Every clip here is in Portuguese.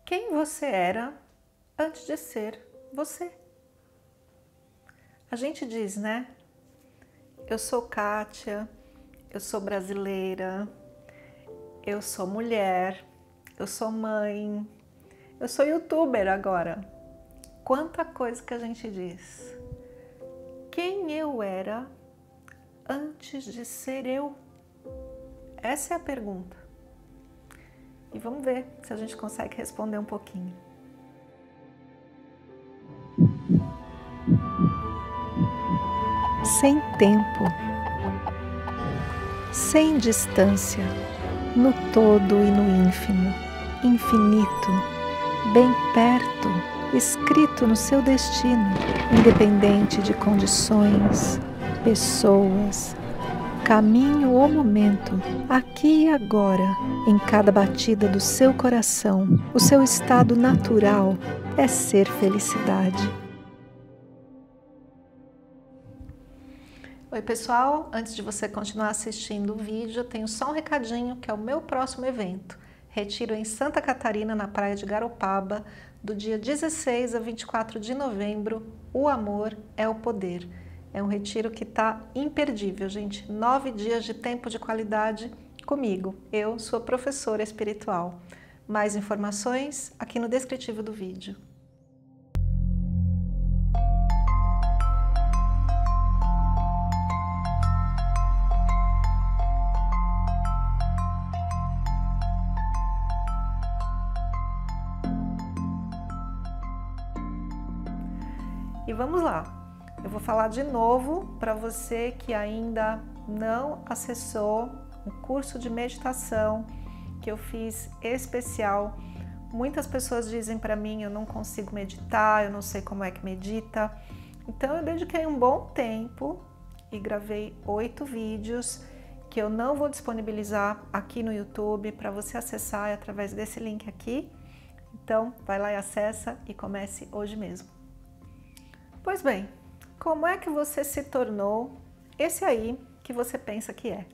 quem você era antes de ser você. A gente diz, né? Eu sou Kátia, eu sou brasileira, eu sou mulher, eu sou mãe, eu sou youtuber agora. Quanta coisa que a gente diz. Quem eu era antes de ser eu? Essa é a pergunta. E vamos ver se a gente consegue responder um pouquinho. Sem tempo, sem distância, no todo e no ínfimo, infinito, bem perto, escrito no seu destino, independente de condições, pessoas, caminho ou momento, aqui e agora, em cada batida do seu coração, o seu estado natural é ser felicidade. Oi pessoal, antes de você continuar assistindo o vídeo, eu tenho só um recadinho que é o meu próximo evento. Retiro em Santa Catarina, na praia de Garopaba, do dia 16 a 24 de novembro, O Amor é o Poder. É um retiro que está imperdível, gente. 9 dias de tempo de qualidade comigo. Eu sou professora espiritual. Mais informações aqui no descritivo do vídeo. E vamos lá, eu vou falar de novo para você que ainda não acessou um curso de meditação que eu fiz especial. Muitas pessoas dizem para mim, eu não consigo meditar, eu não sei como é que medita. Então eu dediquei um bom tempo e gravei 8 vídeos que eu não vou disponibilizar aqui no YouTube para você acessar através desse link aqui. Então vai lá e acessa e comece hoje mesmo. Pois bem, como é que você se tornou esse aí que você pensa que é?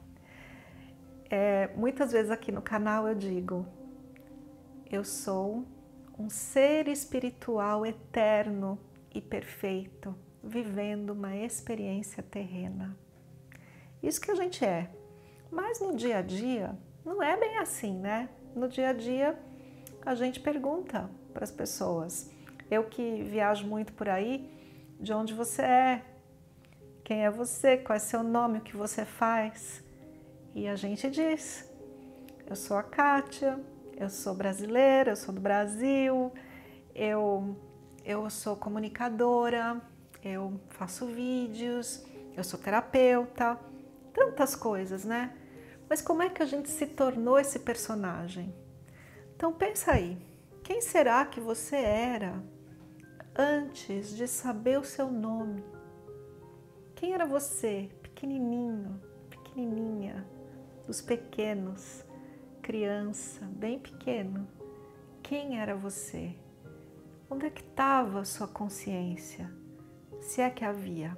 Muitas vezes aqui no canal eu digo, eu sou um ser espiritual eterno e perfeito, vivendo uma experiência terrena. Isso que a gente é. Mas no dia a dia, não é bem assim, né? No dia a dia, a gente pergunta para as pessoas. Eu que viajo muito por aí, de onde você é, quem é você, qual é seu nome, o que você faz. E a gente diz, eu sou a Kátia, eu sou brasileira, eu sou do Brasil, eu sou comunicadora, eu faço vídeos, eu sou terapeuta, tantas coisas, né? Mas como é que a gente se tornou esse personagem? Então pensa aí, quem será que você era antes de saber o seu nome? Quem era você, pequenininho, pequenininha, dos pequenos, criança, bem pequeno? Quem era você? Onde é que estava a sua consciência? Se é que havia.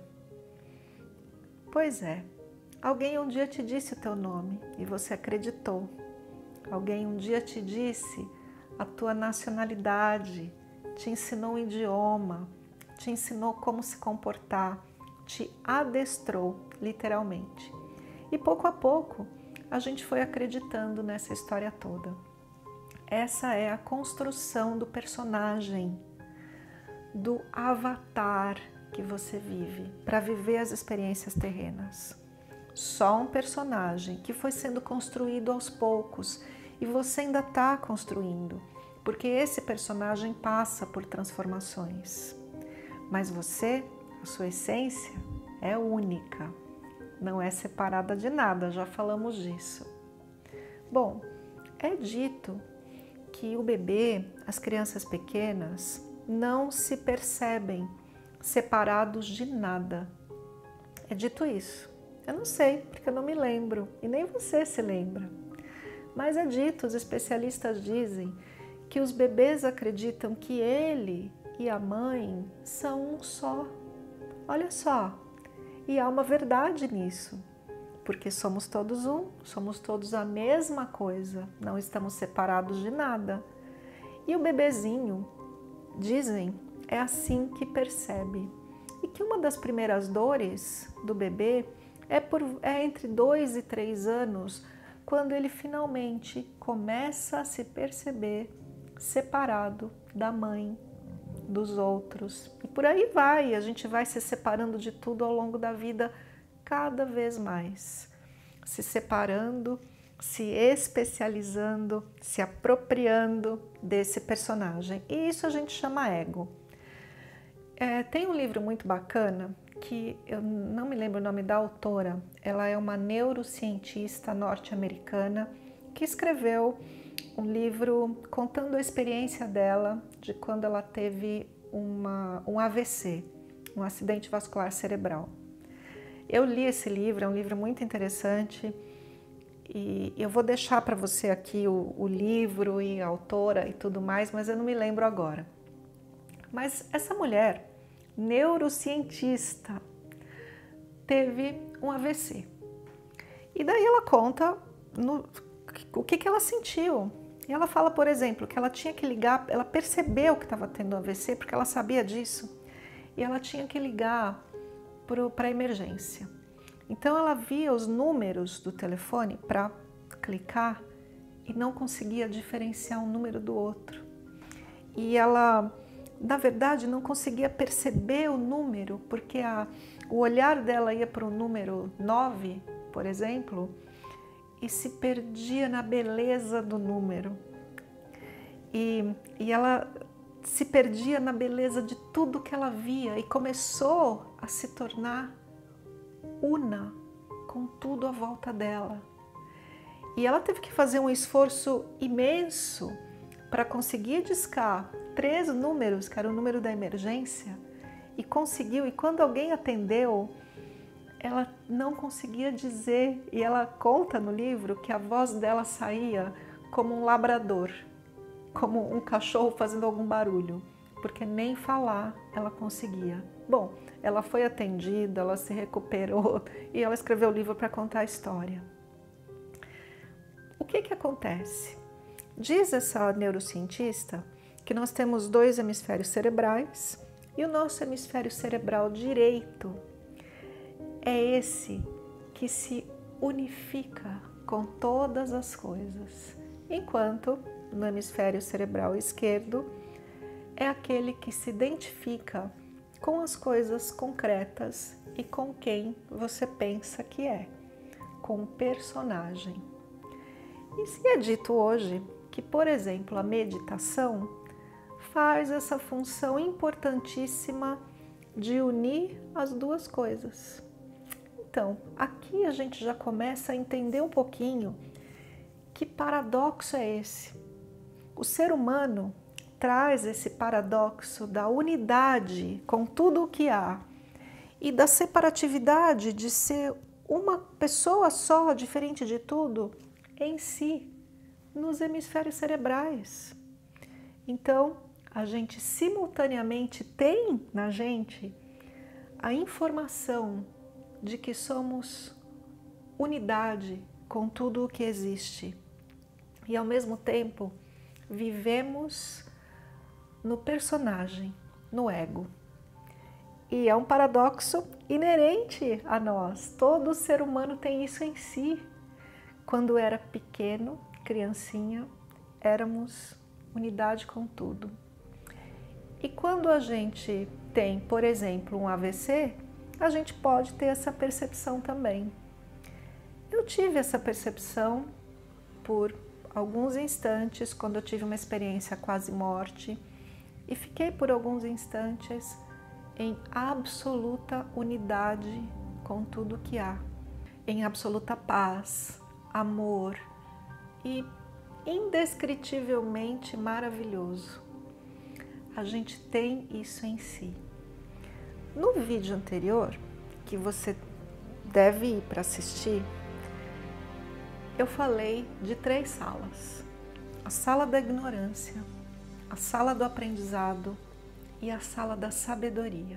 Pois é, alguém um dia te disse o teu nome e você acreditou. Alguém um dia te disse a tua nacionalidade, te ensinou um idioma, te ensinou como se comportar, te adestrou, literalmente. E pouco a pouco, a gente foi acreditando nessa história toda. Essa é a construção do personagem, do avatar que você vive, para viver as experiências terrenas. Só um personagem que foi sendo construído aos poucos e você ainda está construindo. Porque esse personagem passa por transformações. Mas você, a sua essência, é única. Não é separada de nada, já falamos disso. Bom, é dito que o bebê, as crianças pequenas, não se percebem separados de nada. É dito isso. Eu não sei, porque eu não me lembro, e nem você se lembra. Mas é dito, os especialistas dizem, que os bebês acreditam que ele e a mãe são um só. Olha só, e há uma verdade nisso, porque somos todos um, somos todos a mesma coisa, não estamos separados de nada. E o bebezinho, dizem, é assim que percebe. E que uma das primeiras dores do bebê é entre 2 e 3 anos, quando ele finalmente começa a se perceber separado da mãe, dos outros. E por aí vai, a gente vai se separando de tudo ao longo da vida, cada vez mais. Se separando, se especializando, se apropriando desse personagem. E isso a gente chama ego. Tem um livro muito bacana, que eu não me lembro o nome da autora, ela é uma neurocientista norte-americana que escreveu um livro contando a experiência dela de quando ela teve um AVC, um acidente vascular cerebral. Eu li esse livro, é um livro muito interessante e eu vou deixar para você aqui o livro e a autora e tudo mais, mas eu não me lembro agora. Mas essa mulher, neurocientista, teve um AVC. E daí ela conta o que ela sentiu. E ela fala, por exemplo, que ela tinha que ligar, ela percebeu que estava tendo um AVC, porque ela sabia disso, e ela tinha que ligar para a emergência. Então ela via os números do telefone para clicar e não conseguia diferenciar um número do outro. E ela, na verdade, não conseguia perceber o número, porque o olhar dela ia para o número 9, por exemplo, e se perdia na beleza do número. E ela se perdia na beleza de tudo que ela via e começou a se tornar una com tudo à volta dela. E ela teve que fazer um esforço imenso para conseguir discar 3 números, que era o número da emergência, e conseguiu. E quando alguém atendeu, ela não conseguia dizer, e ela conta no livro que a voz dela saía como um labrador, como um cachorro fazendo algum barulho, porque nem falar ela conseguia. Bom, ela foi atendida, ela se recuperou e ela escreveu o livro para contar a história. O que acontece? Diz essa neurocientista que nós temos 2 hemisférios cerebrais e o nosso hemisfério cerebral direito é esse que se unifica com todas as coisas, enquanto no hemisfério cerebral esquerdo é aquele que se identifica com as coisas concretas e com quem você pensa que é, com o personagem. E se é dito hoje que, por exemplo, a meditação faz essa função importantíssima de unir as 2 coisas. Então, aqui a gente já começa a entender um pouquinho que paradoxo é esse. O ser humano traz esse paradoxo da unidade com tudo o que há e da separatividade de ser uma pessoa só, diferente de tudo, em si, nos hemisférios cerebrais. Então, a gente simultaneamente tem na gente a informação de que somos unidade com tudo o que existe e, ao mesmo tempo, vivemos no personagem, no ego. E é um paradoxo inerente a nós. Todo ser humano tem isso em si. Quando era pequeno, criancinha, éramos unidade com tudo. E quando a gente tem, por exemplo, um AVC, a gente pode ter essa percepção também. Eu tive essa percepção por alguns instantes, quando eu tive uma experiência quase morte, e fiquei por alguns instantes em absoluta unidade com tudo que há, em absoluta paz, amor e indescritivelmente maravilhoso. A gente tem isso em si. No vídeo anterior, que você deve ir para assistir, eu falei de 3 salas: a sala da ignorância, a sala do aprendizado e a sala da sabedoria.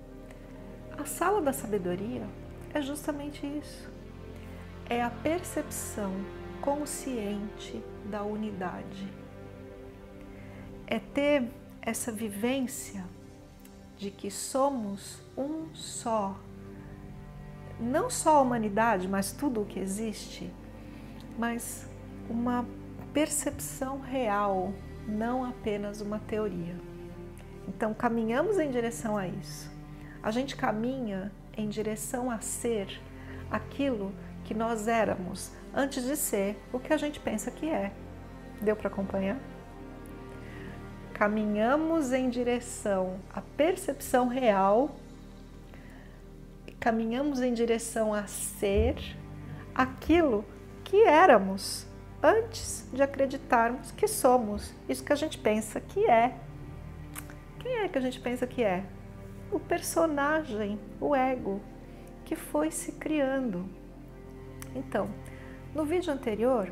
A sala da sabedoria é justamente isso. É a percepção consciente da unidade. é ter essa vivência de que somos um só. Não só a humanidade, mas tudo o que existe, mas uma percepção real, não apenas uma teoria. Então, caminhamos em direção a isso. A gente caminha em direção a ser aquilo que nós éramos antes de ser o que a gente pensa que é. Deu para acompanhar? Caminhamos em direção à percepção real, caminhamos em direção a ser aquilo que éramos antes de acreditarmos que somos isso que a gente pensa que é. Quem é que a gente pensa que é? O personagem, o ego, que foi se criando. Então, no vídeo anterior,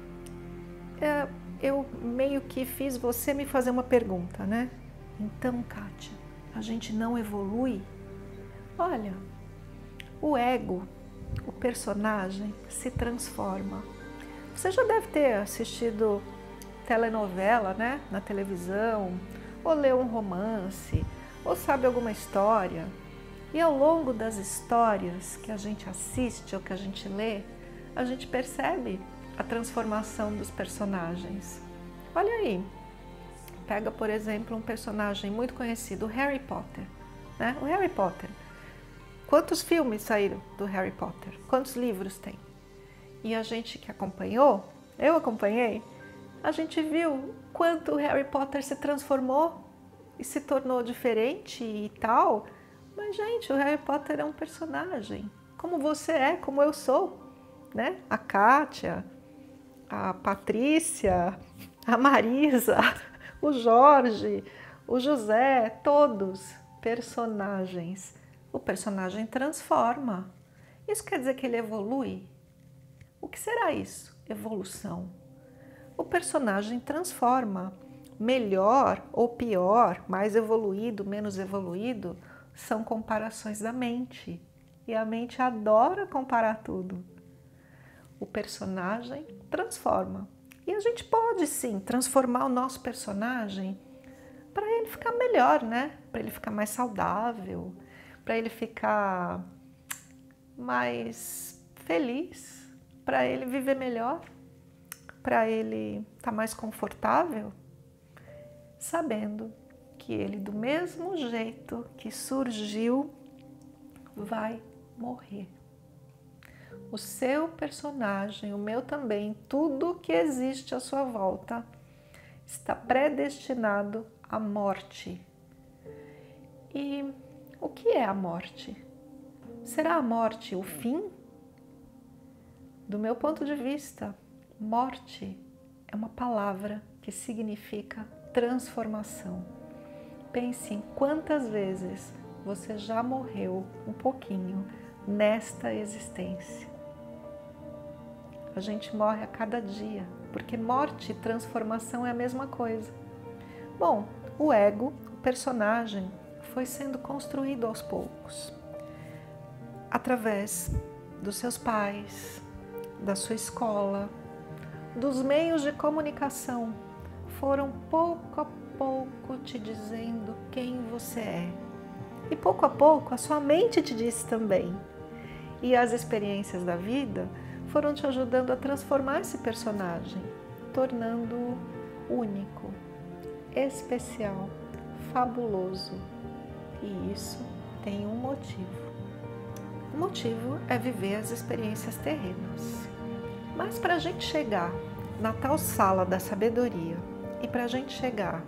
eu meio que fiz você me fazer uma pergunta, né? Então, Kátia, a gente não evolui? Olha, o ego, o personagem, se transforma. Você já deve ter assistido telenovela, né? Na televisão, ou leu um romance, ou sabe alguma história. E ao longo das histórias que a gente assiste ou que a gente lê, a gente percebe a transformação dos personagens. Olha aí, pega por exemplo um personagem muito conhecido, o Harry Potter, né? O Harry Potter. Quantos filmes saíram do Harry Potter? Quantos livros tem? E a gente que acompanhou, eu acompanhei, a gente viu quanto o Harry Potter se transformou e se tornou diferente e tal. Mas, gente, o Harry Potter é um personagem, como você é, como eu sou, né? A Kátia, a Patrícia, a Marisa, o Jorge, o José, todos personagens. O personagem transforma. Isso quer dizer que ele evolui? O que será isso? Evolução. O personagem transforma. Melhor ou pior, mais evoluído, menos evoluído, são comparações da mente. E a mente adora comparar tudo. O personagem transforma. E a gente pode sim transformar o nosso personagem para ele ficar melhor, né? Para ele ficar mais saudável, para ele ficar mais feliz, para ele viver melhor, para ele estar mais confortável, sabendo que ele, do mesmo jeito que surgiu, vai morrer. O seu personagem, o meu também, tudo que existe à sua volta está predestinado à morte. E o que é a morte? Será a morte o fim? Do meu ponto de vista, morte é uma palavra que significa transformação. Pense em quantas vezes você já morreu um pouquinho nesta existência. A gente morre a cada dia, porque morte e transformação é a mesma coisa. Bom, o ego, o personagem, foi sendo construído aos poucos, através dos seus pais, da sua escola, dos meios de comunicação, foram pouco a pouco te dizendo quem você é. E pouco a pouco a sua mente te disse também. E as experiências da vida foram te ajudando a transformar esse personagem, tornando-o único, especial, fabuloso. E isso tem um motivo. O motivo é viver as experiências terrenas. Mas para a gente chegar na tal sala da sabedoria e para a gente chegar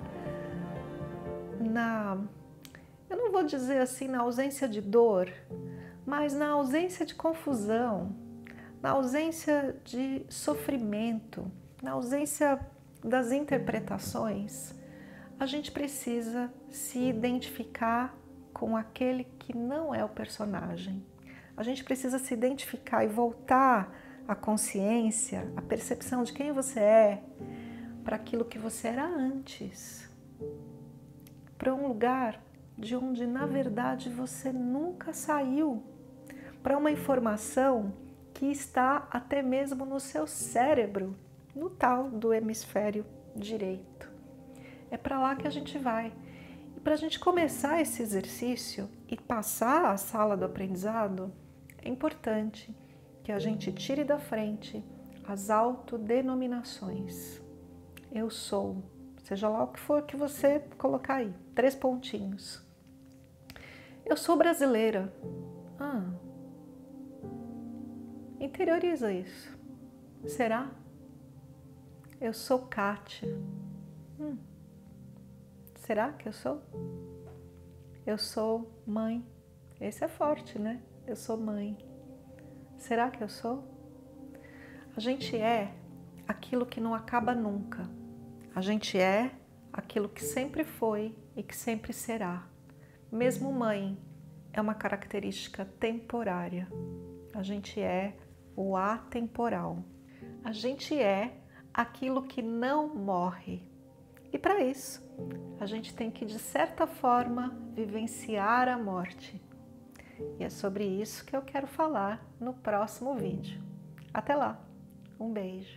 eu não vou dizer assim na ausência de dor, mas na ausência de confusão, na ausência de sofrimento, na ausência das interpretações, a gente precisa se identificar com aquele que não é o personagem. A gente precisa se identificar e voltar a consciência, a percepção de quem você é, para aquilo que você era antes, para um lugar de onde na verdade você nunca saiu, para uma informação que está até mesmo no seu cérebro, no tal do hemisfério direito. É para lá que a gente vai. E para a gente começar esse exercício e passar a sala do aprendizado, é importante que a gente tire da frente as autodenominações. Eu sou, seja lá o que for que você colocar aí, 3 pontinhos. Eu sou brasileira. Interioriza isso. Será? Eu sou Kátia. Será que eu sou? Eu sou mãe. Esse é forte, né? Eu sou mãe. Será que eu sou? A gente é aquilo que não acaba nunca. A gente é aquilo que sempre foi e que sempre será. Mesmo mãe é uma característica temporária. A gente é o atemporal. A gente é aquilo que não morre. E para isso, a gente tem que, de certa forma, vivenciar a morte. E é sobre isso que eu quero falar no próximo vídeo. Até lá! Um beijo!